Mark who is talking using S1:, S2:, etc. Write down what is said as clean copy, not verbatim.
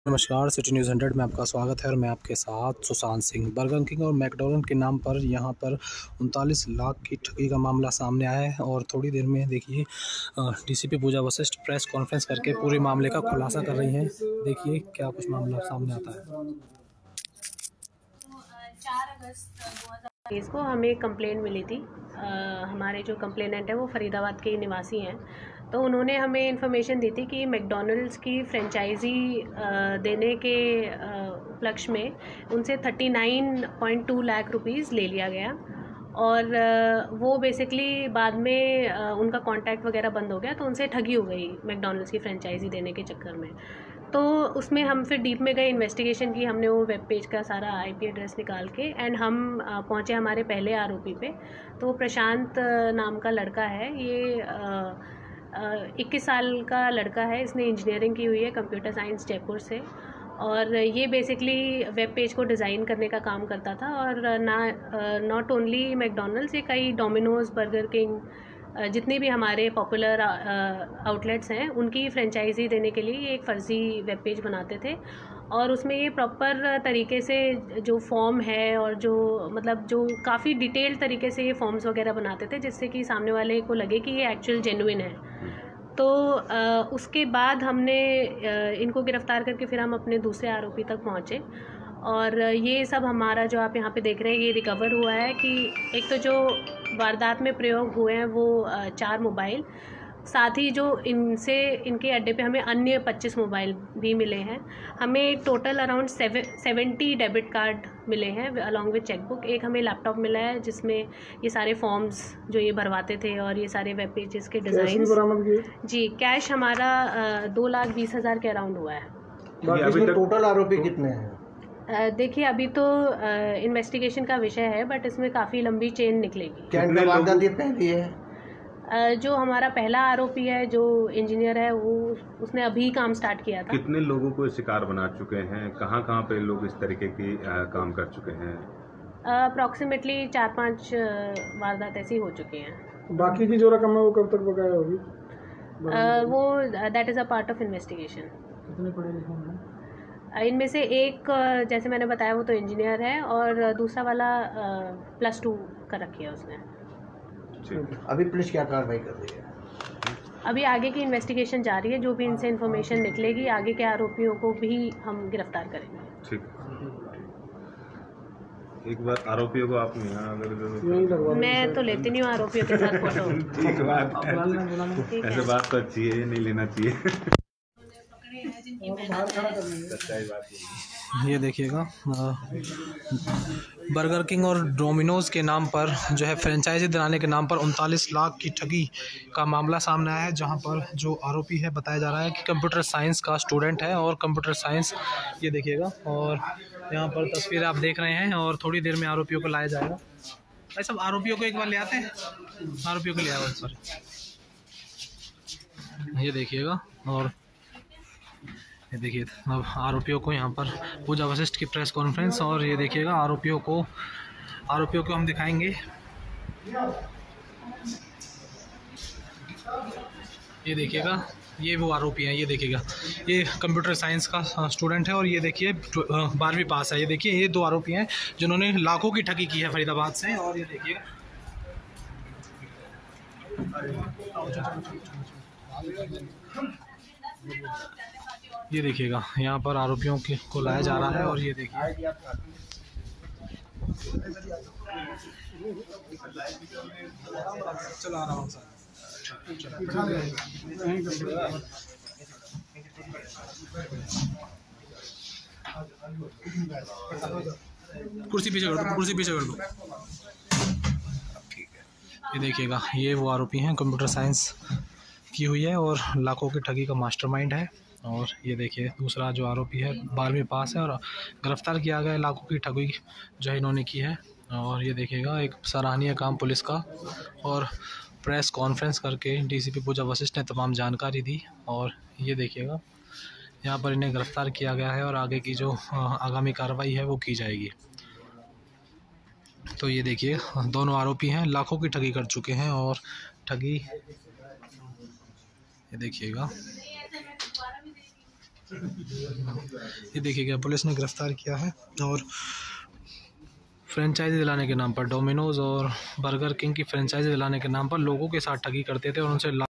S1: नमस्कार, city news 100 में आपका स्वागत है और मैं आपके साथ सुशांत सिंह। बर्गर किंग और मैकडॉनल्ड के नाम पर यहां पर 39 लाख की ठगी का मामला सामने आया है और थोड़ी देर में देखिए DCP Pooja Vashishth press conference करके पूरे मामले का खुलासा कर रही हैं। देखिए क्या कुछ मामला सामने आता है।
S2: 4 अगस्त 2023 को हमें कंप्लेंट मिली थी। हमारे जो कंप्लेनेंट है वो फरीदाबाद के निवासी हैं। तो उन्होंने हमें इन्फॉर्मेशन दी थी कि मैकडॉनल्ड्स की फ्रेंचाइज़ी देने के उपलक्ष्य में उनसे 39.2 लाख रुपीज़ ले लिया गया और वो बेसिकली बाद में उनका कांटेक्ट वगैरह बंद हो गया, तो उनसे ठगी हो गई मैकडॉनल्ड्स की फ्रेंचाइज़ी देने के चक्कर में। तो उसमें हम फिर डीप में गए, इन्वेस्टिगेशन की हमने, वो वेब पेज का सारा आईपी एड्रेस निकाल के एंड हम पहुंचे हमारे पहले आरोपी पे। तो वो प्रशांत नाम का लड़का है। ये 21 साल का लड़का है। इसने इंजीनियरिंग की हुई है कंप्यूटर साइंस जयपुर से और ये बेसिकली वेब पेज को डिज़ाइन करने का काम करता था। और नॉट ओनली मैकडॉनल्ड्स, ये कई डोमिनोज़, बर्गर किंग, जितने भी हमारे पॉपुलर आउटलेट्स हैं उनकी फ्रेंचाइजी देने के लिए ये एक फ़र्ज़ी वेब पेज बनाते थे। और उसमें ये प्रॉपर तरीके से जो फॉर्म है और जो मतलब जो काफ़ी डिटेल्ड तरीके से ये फॉर्म्स वगैरह बनाते थे, जिससे कि सामने वाले को लगे कि ये एक्चुअल जेन्युइन है। तो उसके बाद हमने इनको गिरफ़्तार करके फिर हम अपने दूसरे आरोपी तक पहुँचे। और ये सब हमारा जो आप यहाँ पे देख रहे हैं ये रिकवर हुआ है कि एक तो जो वारदात में प्रयोग हुए हैं वो 4 मोबाइल, साथ ही जो इनके अड्डे पे हमें अन्य 25 मोबाइल भी मिले हैं। हमें टोटल अराउंड 70 डेबिट कार्ड मिले हैं अलॉन्ग विद चेकबुक। एक हमें लैपटॉप मिला है जिसमें ये सारे फॉर्म्स जो ये भरवाते थे और ये सारे वेब पेजेस के डिज़ाइन। जी, कैश हमारा 2,20,000 के अराउंड हुआ है।
S3: अभी तक टोटल आरोपी कितने हैं?
S2: देखिए, अभी तो इन्वेस्टिगेशन का विषय है, बट इसमें काफ़ी लंबी चेन निकलेगी।
S3: क्या वारदात ये पहली है?
S2: जो हमारा पहला आरोपी है, जो इंजीनियर है, वो उसने अभी काम स्टार्ट किया था।
S4: कितने लोगों को शिकार बना चुके हैं? कहाँ कहाँ पे लोग इस तरीके की काम कर चुके हैं?
S2: अप्रॉक्सीमेटली 4-5 वारदात ऐसी हो चुकी हैं।
S5: बाकी की जो रकम है वो कब तक बकाया होगी?
S2: वो that is a part of investigation.
S5: कितने पढ़े लिखे हैं?
S2: इनमें से एक, जैसे मैंने बताया, वो तो इंजीनियर है और दूसरा वाला +2 कर रखी है उसने।
S3: अभी पुलिस क्या कार्रवाई कर रही है?
S2: अभी आगे की इन्वेस्टिगेशन जारी है। जो भी इनसे इन्फॉर्मेशन निकलेगी, आगे के आरोपियों को भी हम गिरफ्तार करेंगे।
S4: ठीक। एक बार आरोपियों को आप
S2: मैं तो लेती नहीं हूँ आरोपियों के साथ फोटो।
S4: ठीक बात है, ऐसे बात तो अच्छी है, नहीं लेना चाहिए। सच्चाई बात
S1: ये देखिएगा बर्गर किंग और डोमिनोज़ के नाम पर जो है फ्रेंचाइजी दिलाने के नाम पर 39 लाख की ठगी का मामला सामने आया है, जहां पर जो आरोपी है बताया जा रहा है कि कंप्यूटर साइंस का स्टूडेंट है और कंप्यूटर साइंस, ये देखिएगा। और यहां पर तस्वीरें आप देख रहे हैं और थोड़ी देर में आरोपियों को लाया जाएगा। भाई सब आरोपियों को एक बार ले आते हैं, आरोपियों को ले आओ सॉरी। ये देखिएगा और ये देखिए अब आरोपियों को यहाँ पर पूजा वशिष्ठ की प्रेस कॉन्फ्रेंस, और ये देखिएगा आरोपियों को हम दिखाएंगे। ये देखिएगा, ये वो आरोपी हैं। ये देखिएगा, ये कंप्यूटर साइंस का स्टूडेंट है और ये देखिए 12वीं पास है। ये देखिए, ये 2 आरोपी हैं जिन्होंने लाखों की ठगी की है फरीदाबाद से। और ये देखिए ये देखिएगा यहाँ पर आरोपियों को लाया जा रहा है। और ये देखिए चला रहा हूँ सर, कुर्सी पीछे कर दो, कुर्सी पीछे कर दो। ये देखिएगा, ये वो आरोपी हैं, कंप्यूटर साइंस की हुई है और लाखों की ठगी का मास्टरमाइंड है। और ये देखिए दूसरा जो आरोपी है 12वीं पास है और गिरफ्तार किया गया है, लाखों की ठगी जो है इन्होंने की है। और ये देखिएगा एक सराहनीय काम पुलिस का, और प्रेस कॉन्फ्रेंस करके डीसीपी पूजा वशिष्ठ ने तमाम जानकारी दी। और ये देखिएगा यहाँ पर इन्हें गिरफ्तार किया गया है और आगे की जो आगामी कार्रवाई है वो की जाएगी। तो ये देखिए दोनों आरोपी हैं, लाखों की ठगी कर चुके हैं और ठगी, ये देखिएगा ये देखिएगा पुलिस ने गिरफ्तार किया है और फ्रेंचाइजी दिलाने के नाम पर डोमिनोज और बर्गर किंग की फ्रेंचाइजी दिलाने के नाम पर लोगों के साथ ठगी करते थे और उनसे